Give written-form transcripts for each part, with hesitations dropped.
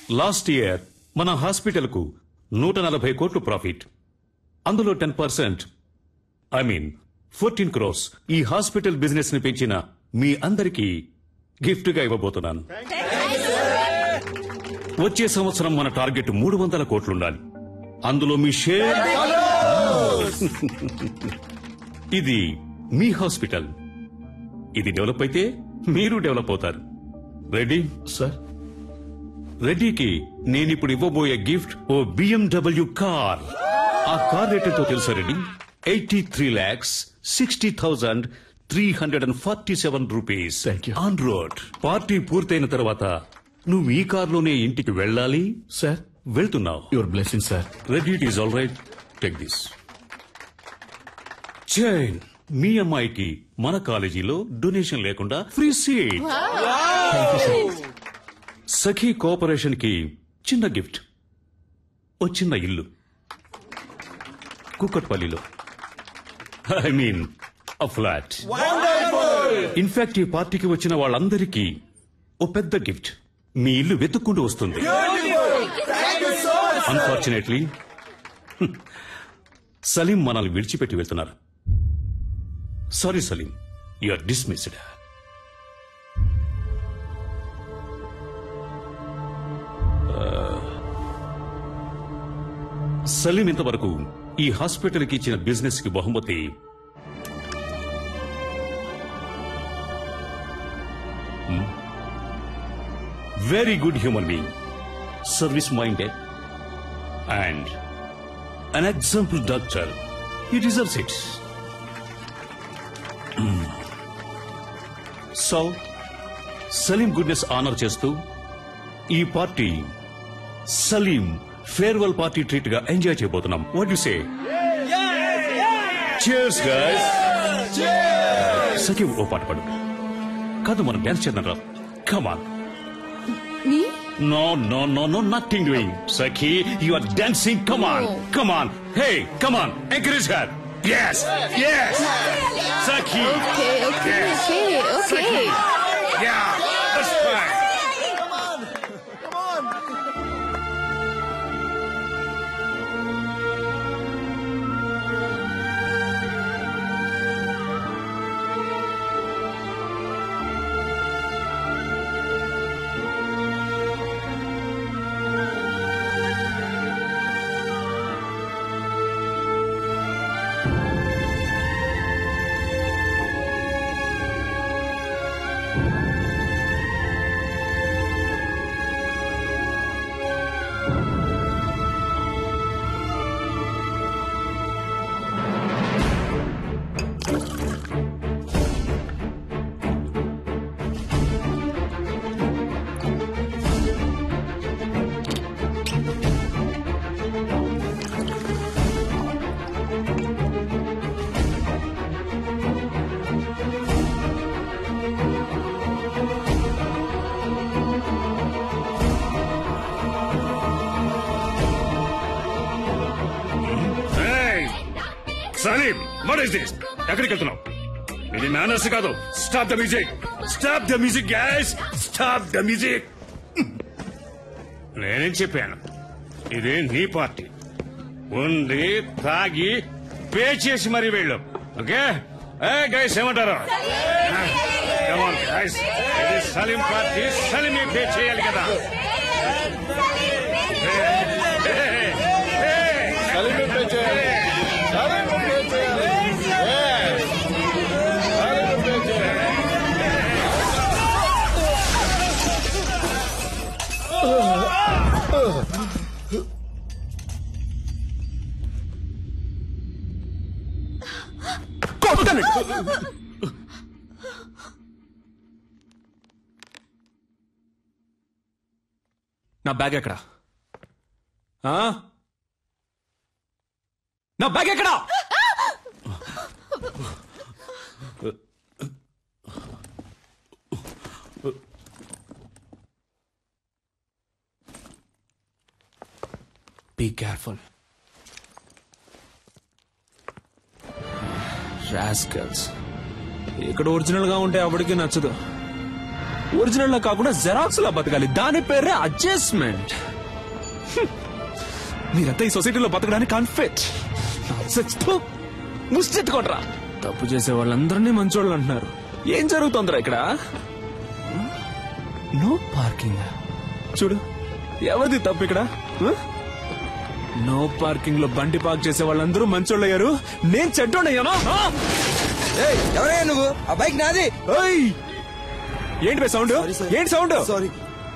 Last year మన hospital కు 140 కోట్లు ప్రాఫిట్. అందులో 10%, 14 crores ఈ హాస్పిటల్ బిజినెస్ ని పెంచిన మీ అందరికీ గిఫ్ట్ గా ఇవ్వబోతున్నాను. వచ్చే సంవత్సరం మన టార్గెట్ 300 కోట్లుండాలి. అందులో మీ షేర్. ఇది మీ హాస్పిటల్. ఇది డెవలప్ అయితే మీరు డెవలప్ అవుతారు. Ready sir? రెడ్డికి నేనిప్పుడు ఇవ్వబోయే గిఫ్ట్ ఓ BMW కార్. ఆ కార్ రేట్ ఎంతో తెలుసా Reddy? 83,60,347 rupees on road. Party పూర్తయిన తర్వాత నువ్వు ఈ కార్లోనే ఇంటికి వెళ్ళాలి. సార్, వెళ్తున్నావు. Your blessing sir. Reddy, it is all right. Take this chain. మీ అమ్మాయికి మన కాలేజీలో డొనేషన్ లేకుండా ఫ్రీ సీట్. సఖీ కోఆపరేషన్ కి చిన్న గిఫ్ట్, ఓ చిన్న ఇల్లు కుక్కట్పల్లిలో. A flat. ఇన్ఫాక్ట్ ఈ పార్టీకి వచ్చిన వాళ్ళందరికీ ఓ పెద్ద గిఫ్ట్. మీ ఇల్లు వెతుక్కుంటూ వస్తుంది. అన్ఫార్చునేట్లీ సలీం మనల్ని విడిచిపెట్టి వెళ్తున్నారు. Sorry Saleem, you are dismissed. Saleem ఇంతవరకు ఈ హాస్పిటల్ కి ఇచ్చిన బిజినెస్ కి బహుమతి very good human being, service minded and an example doctor. He deserves it. So Saleem goodness honour చేస్తూ ఈ party Saleem farewell party treat గా ఎంజాయ్ చేయబోతున్నాం. What you say? cheers guys. Sakhi ఓ పాట పాడు. కాదు, మనం డాన్స్ చేద్దాం రా. Come on. No, no, no, no, nothing doing. Sakhi, you are dancing. Come on, come on. Hey, come on. Encourage her. Yes, yes. Sakhi. Okay. Sakhi. Yeah, that's fine. Saleem, what is this? ఎక్కడికి వెళ్తున్నావు? ఇది manners కాదు. Stop the music. Stop the music guys. Stop the music. నేనేం చెప్పాను? ఇది నీ party. ఉంది, తాగి పే చేసి మరీ వెళ్ళు. ఓకే గైస్, ఏమంటారు? గైస్, ఇది సలీం పార్టీ. సలీమే పే చేయాలి కదా. సలీమే పే చేయాలి. నా బ్యాగ్ ఎక్కడా? నా బ్యాగ్ ఎక్కడా? Be careful. రాస్కల్స్. ఇక్కడ ఒరిజినల్ గా ఉంటే ఎవరికి నచ్చదు. ఒరిజినల్ లా కాకుండా జెరాక్స్ లా బతకాలి. దాని పేరే అడ్జస్ట్మెంట్. మీరంతా ఈ సొసైటీలో బతకడానికి అన్ఫిట్. ముష్టెత్తుకోండ్రా. తప్పు చేసే వాళ్ళందరినీ మంచోళ్ళు అంటున్నారు. ఏం జరుగుతుందిరా ఇక్కడ? No parking. చూడు, ఎవరిది తప్పు ఇక్కడ? నో పార్కింగ్ లో బండి పార్క్ చేసే వాళ్ళందరూ మంచోళ్ళు అయ్యారు. నేను చెడ్డోడయ్యానా? ఎవరయ్యా నువ్వు? ఆ బైక్ నాది. ఏంటి బై సౌండ్? ఏంటి సౌండ్? సారీ.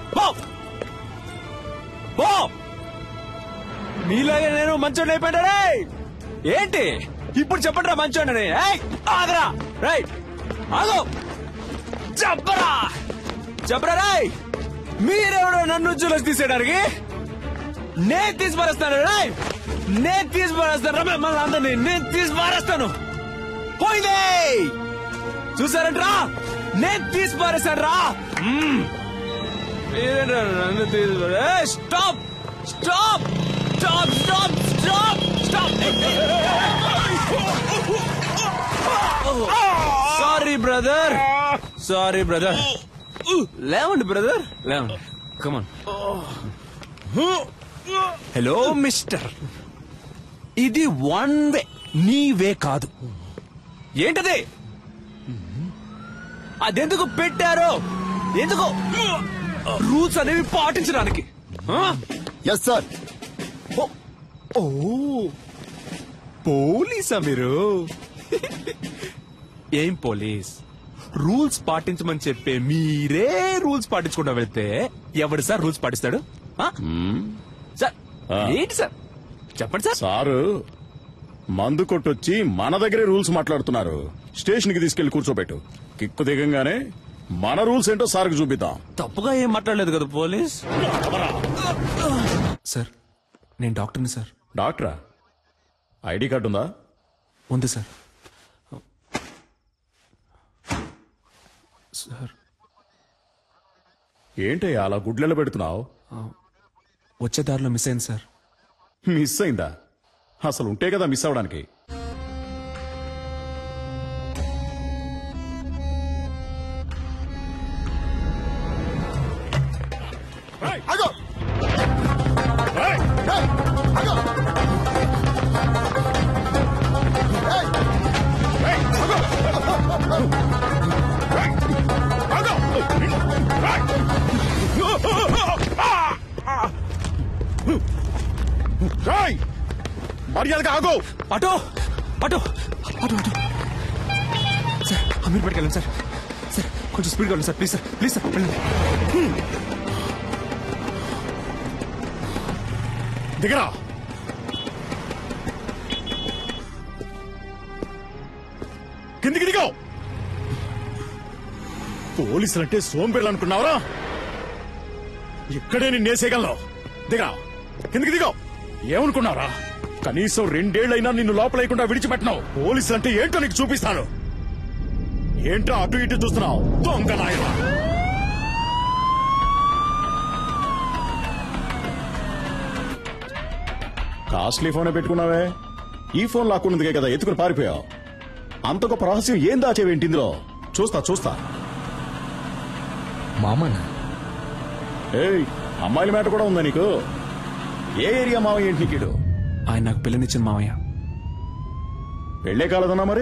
మీలాగే నేను మంచోడిని అయిపోయినా. ఏంటి ఇప్పుడు చెప్పండి రా మంచోడిని. ఆగరా. రైట్, ఆగో. చెప్పరా చెప్పరా. రాయ్, మీరెవడో నన్ను జూలస్ తీసేయడానికి? నేను తీసి పారేస్తాను. రాయ్, నేను తీసి పారేస్తాను. మిమ్మల్ని అందరినీ నేను తీసి పారేస్తాను. పోయింది చూసారంట్రా, నేను తీసి పారేస్తాను రా. నన్ను తీసి stop stop stop stop stop stop. Sorry brother, sorry brother. లేవండి బ్రదర్, లేవండి. కమాన్. హలో మిస్టర్, ఇది వన్ వే, నీ వే కాదు. ఏంటది? అదెందుకు పెట్టారో? ఎందుకు? రూల్స్ అనేవి పాటించడానికి. Yes sir. ఓ, పోలీసా మీరు? ఏం పోలీస్? రూల్స్ పాటించమని చెప్పే మీరే రూల్స్ పాటించకుండా వెళ్తే ఎవడు సార్ రూల్స్ పాటిస్తాడు? సార్ ఏంటి సార్ చెప్పండి సార్. సారు మందు కొట్టొచ్చి మన దగ్గరే రూల్స్ మాట్లాడుతున్నారు. స్టేషన్ కి తీసుకెళ్లి కూర్చోబెట్టు. కిక్కు దిగంగానే మన రూల్స్ ఏంటో సార్కి చూపిద్దాం. తప్పుగా ఏం మాట్లాడలేదు కదా పోలీస్. సార్ నేను డాక్టర్ని సార్. డాక్టరా? ఐడి కార్డు ఉందా? ఉంది సార్. సార్ ఏంటయ్యా అలా గుడ్లెల పెడుతున్నావు? వచ్చే దారిలో మిస్ అయింది సార్. మిస్ అయిందా? అసలు ఉంటే కదా మిస్ అవడానికి. మర్యాదగా ఆగో. Auto auto auto auto. Sir Ameer పట్టుకెళ్ళండి సార్. సార్ కొంచెం స్పీడ్గా వెళ్ళండి sir. Please sir, please sir వెళ్ళండి. దిగరా. కిందికి దిగో. పోలీసులంటే సోంబేర్లు అనుకున్నావరా? ఇక్కడే నిన్నేసేయగలను. దిగరా, కిందికి దిగో. ఏమనుకున్నారా? కనీసం 2 ఏళ్లైనా నిన్ను లోపలేయకుండా విడిచిపెట్టినావు. పోలీసులంటే ఏంటో నీకు చూపిస్తాను. ఏంటో అటు ఇటు చూస్తున్నావు? దొంగ నాయనా. కాస్ట్లీ ఫోనే పెట్టుకున్నావే. ఈ ఫోన్ లాక్కున్నదిగే కదా ఎత్తుకుని పారిపోయావు. అంత గొప్ప రహస్యం ఏం దాచేవేంటి ఇందులో? చూస్తా చూస్తా. మామనా? ఏయ్, అమ్మాయిల మ్యాటర్ కూడా ఉందా నీకు? ఏ ఏరియా మావయ్య ఏంటి నీకు? ఆయన నాకు పిల్లనిచ్చిన మావయ్య. పెళ్లే కాలేదన్నా మరి?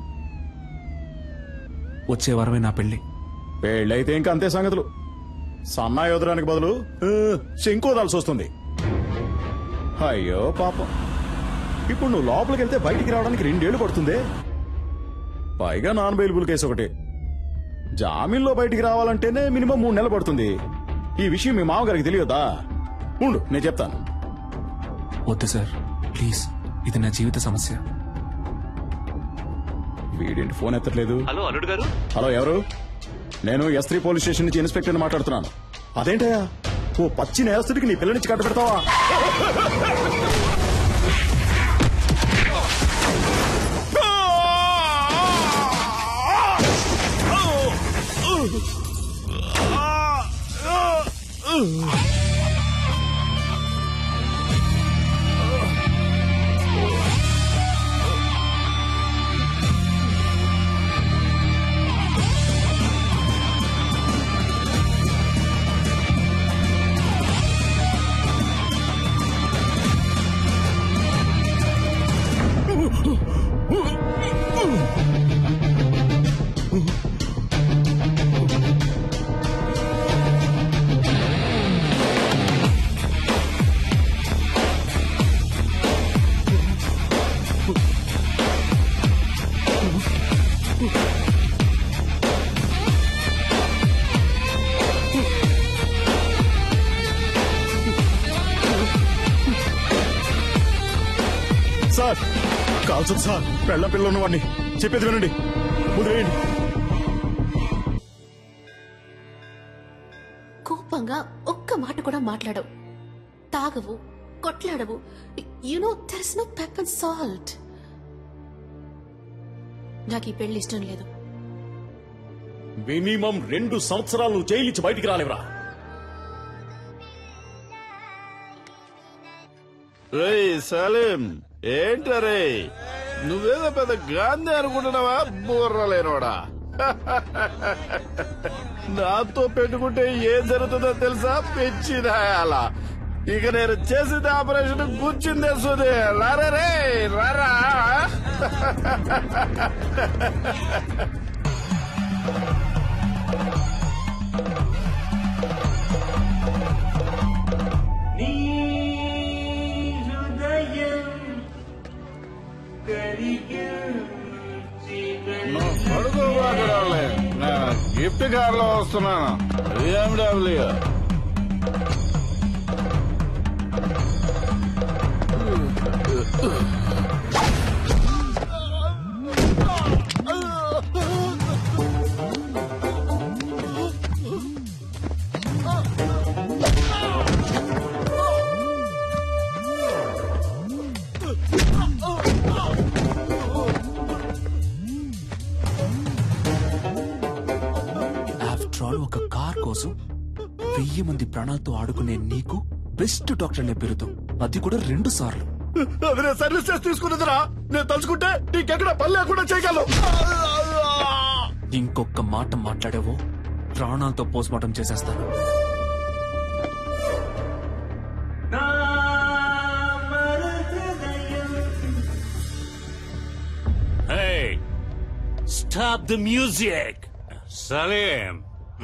వచ్చే వారమే నా పెళ్లి. పెళ్ళైతే ఇంకా అంతే సంగతులు. సన్నాయి వదలడానికి బదులు శంకు వదాల్సి వస్తుంది. అయ్యో పాపం. ఇప్పుడు నువ్వు లోపలికి వెళ్తే బయటికి రావడానికి 2 ఏళ్లు పడుతుంది. పైగా నాన్ బెయిలబుల్ కేసు ఒకటి. జామీన్లో బయటికి రావాలంటేనే మినిమం 3 నెలలు పడుతుంది. ఈ విషయం మీ మామగారికి తెలియదా? ఉండు నేను చెప్తాను. వద్దు సార్ ప్లీజ్, ఇది నా జీవిత సమస్య. వీడేంటి ఫోన్ ఎత్తట్లేదు? హలో అల్లుడు గారు. హలో, ఎవరు? నేను S3 పోలీస్ స్టేషన్ నుంచి ఇన్స్పెక్టర్ మాట్లాడుతున్నాను. అదేంటయ్యా, ఓ పచ్చి నేరస్తుడికి నీ పిల్లనిచ్చి కట్ట పెడతావా? కాల్చొద్దు సార్. పెళ్ళ పిల్ల ఉన్నవాడిని. చెప్పేది వినండి. వదిలేయండి. కోపంగా ఒక్క మాట కూడా మాట్లాడవు, తాగవు, కొట్లాడవు. There is no pepper and salt. నాకు ఈ పెళ్లి ఇష్టం లేదు. మినిమం 2 సంవత్సరాలు నువ్వు జైలు నుంచి బయటికి రాలేవరా? రేయ్ సలీం, ఏంటరే నువ్వేదో పెద్ద గాంధీ అనుకుంటున్నావా? బుర్రలేనోడా. నాతో పెట్టుకుంటే ఏం జరుగుతుందో తెలుసా? పెంచిదాయాల. ఇక నేను చేసిన ఆపరేషన్ కూర్చుంది తెలుసుది. రారా రే రారా. పడుకోవాలే, గిఫ్ట్ కార్ లో వస్తున్నాను. BMW. ఒక కార్ కోసం 1000 మంది ప్రాణాలతో ఆడుకునే నీకు బెస్ట్ డాక్టర్ అనే పేరుతో, అది కూడా 2 సార్లు. అది నేను సర్వీస్ చేసి తీసుకున్నదిరా. నేను తలుచుకుంటే నీకెక్కడ పని లేకుండా చేయగలను. ఇంకొక మాట మాట్లాడావో ప్రాణాలతో పోస్ట్మార్టం చేసేస్తాను. Stop the music. సలీం,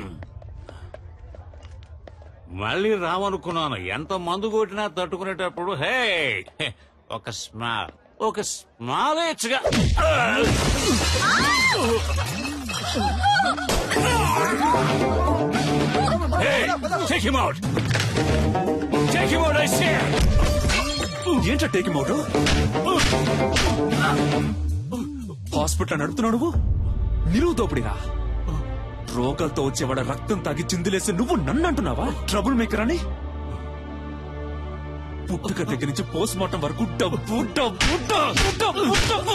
మళ్ళీ రావనుకున్నాను. ఎంత మందు కొట్టినా తట్టుకునేటప్పుడు హే ఒక స్మాల్ ఇచ్చగా. ఏంటో టేక్ హిమ్ అవుట్. హాస్పిటల్ నడుపుతున్నావు నువ్వు. నిలువు తోపిడిరా. రోగాలతో వచ్చేవాడ రక్తం తాగి చిందులేసి నువ్వు నన్ను అంటున్నావా ట్రబుల్ మేకర్ అని? పుట్టుక దగ్గర నుంచి పోస్ట్ మార్టం వరకు డబ్బు డబ్బు డబ్బు డబ్బు డబ్బు.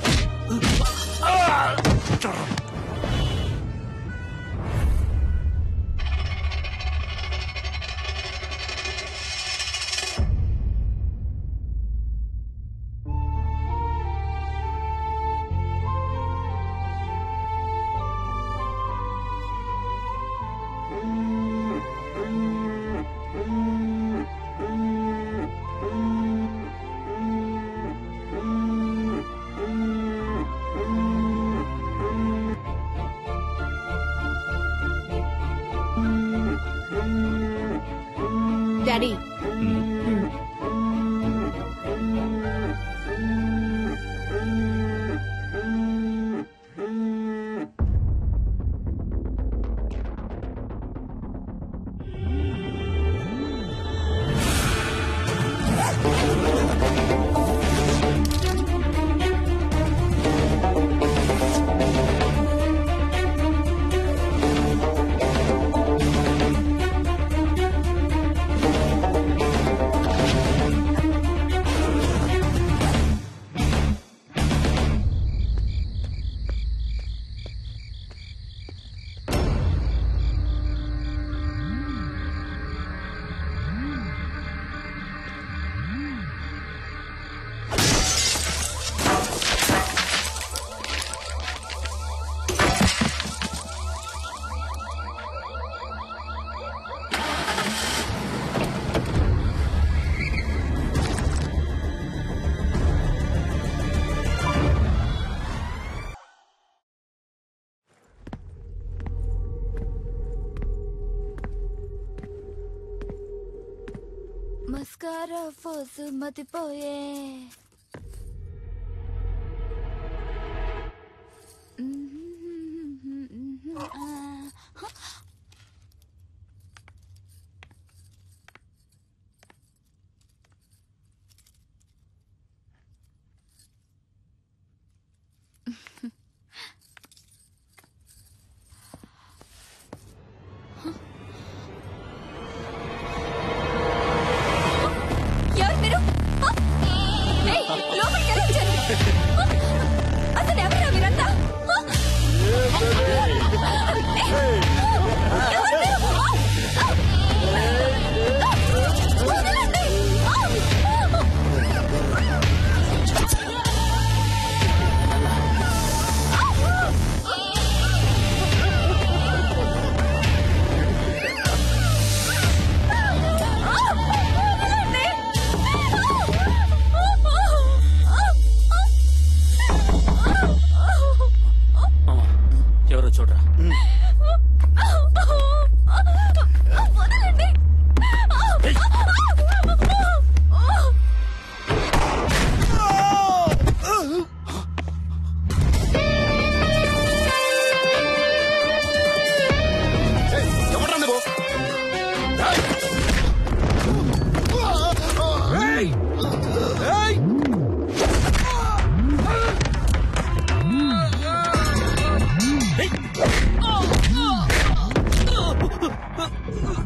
డాడీ, మస్కారా ఫోసు మతిపోయే.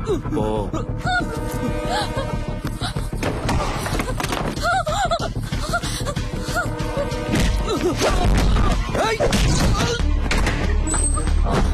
పో. ఏయ్!